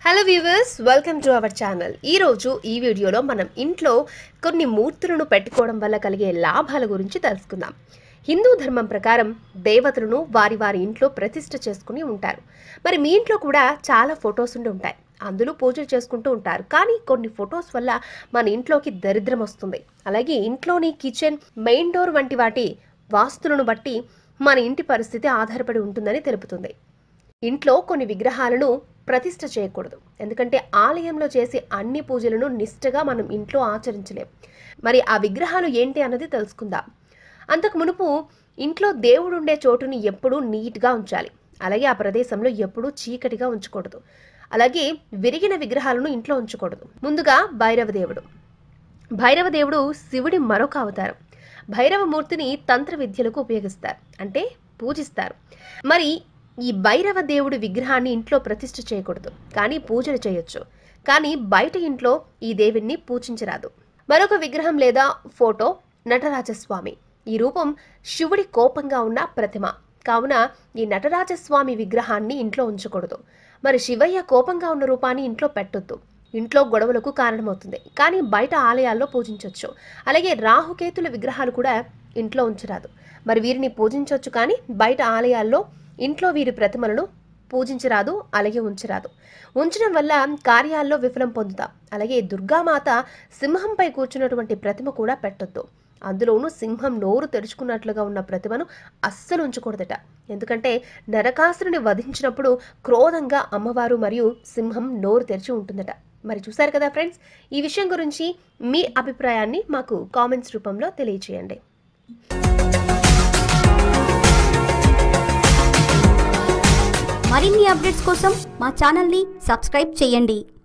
Hello viewers, welcome to our channel. ఈరోజు ఈ వీడియోలో మనం ఇంట్లో కొన్ని మూర్తులను పెట్టుకోవడం వల్ల కలిగే లాభాల గురించి తెలుసుకుందాం. హిందూ ధర్మం ప్రకారం దేవతలను వారి వారి ఇంట్లో ప్రతిష్ఠ చేసుకుని ఉంటారు. మరి మీ ఇంట్లో కూడా చాలా ఫొటోస్ ఉండి ఉంటాయి, అందులో పూజలు చేసుకుంటూ ఉంటారు. కానీ కొన్ని ఫొటోస్ వల్ల మన ఇంట్లోకి దరిద్రం వస్తుంది. అలాగే ఇంట్లోని కిచెన్, మెయిన్ డోర్ వంటి వాటి వాస్తులను బట్టి మన ఇంటి పరిస్థితి ఆధారపడి ఉంటుందని తెలుపుతుంది. ఇంట్లో కొన్ని విగ్రహాలను ప్రతిష్ఠ చేయకూడదు, ఎందుకంటే ఆలయంలో చేసే అన్ని పూజలను నిష్ఠగా మనం ఇంట్లో ఆచరించలేం. మరి ఆ విగ్రహాలు ఏంటి అన్నది తెలుసుకుందాం. అంతకు మునుపు ఇంట్లో దేవుడు ఉండే చోటుని ఎప్పుడూ నీట్గా ఉంచాలి. అలాగే ఆ ప్రదేశంలో ఎప్పుడూ చీకటిగా ఉంచకూడదు. అలాగే విరిగిన విగ్రహాలను ఇంట్లో ఉంచకూడదు. ముందుగా భైరవ దేవుడు శివుడి మరొక అవతారం. భైరవమూర్తిని తంత్ర విద్యలకు ఉపయోగిస్తారు, అంటే పూజిస్తారు. మరి ఈ భైరవ దేవుడి విగ్రహాన్ని ఇంట్లో ప్రతిష్ఠ చేయకూడదు, కానీ పూజలు చేయొచ్చు. కానీ బయట ఇంట్లో ఈ దేవుడిని పూజించరాదు. మరొక విగ్రహం లేదా ఫోటో నటరాజస్వామి. ఈ రూపం శివుడి కోపంగా ఉన్న ప్రతిమ కావున ఈ నటరాజస్వామి విగ్రహాన్ని ఇంట్లో ఉంచకూడదు. మరి శివయ్య కోపంగా ఉన్న రూపాన్ని ఇంట్లో పెట్టొద్దు, ఇంట్లో గొడవలకు కారణమవుతుంది. కానీ బయట ఆలయాల్లో పూజించవచ్చు. అలాగే రాహుకేతుల విగ్రహాలు కూడా ఇంట్లో ఉంచరాదు. మరి వీరిని పూజించవచ్చు, కానీ బయట ఆలయాల్లో ఇంట్లో వీరి ప్రతిమలను పూజించరాదు, అలాగే ఉంచరాదు. ఉంచడం వల్ల కార్యాల్లో విఫలం పొందుతాం. అలాగే దుర్గామాత సింహంపై కూర్చున్నటువంటి ప్రతిమ కూడా పెట్టొద్దు. అందులోనూ సింహం నోరు తెరుచుకున్నట్లుగా ఉన్న ప్రతిమను అస్సలు ఉంచకూడదట. ఎందుకంటే నరకాసురుని వధించినప్పుడు క్రోధంగా అమ్మవారు మరియు సింహం నోరు తెరిచి ఉంటుందట. మరి చూసారు కదా ఫ్రెండ్స్, ఈ విషయం గురించి మీ అభిప్రాయాన్ని మాకు కామెంట్స్ రూపంలో తెలియజేయండి. మరిన్ని అప్డేట్స్ కోసం మా ఛానల్ని సబ్స్క్రైబ్ చేయండి.